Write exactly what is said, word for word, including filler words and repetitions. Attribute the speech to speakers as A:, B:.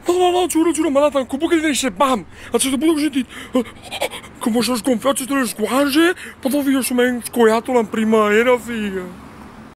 A: No, no, no, giuro, giuro, mi ha dato un colpo che gli dice bam! A un certo punto ho sentito, eh, come sono sgonfiato tutte le squarce, poi ho visto come scoiato la prima era figa.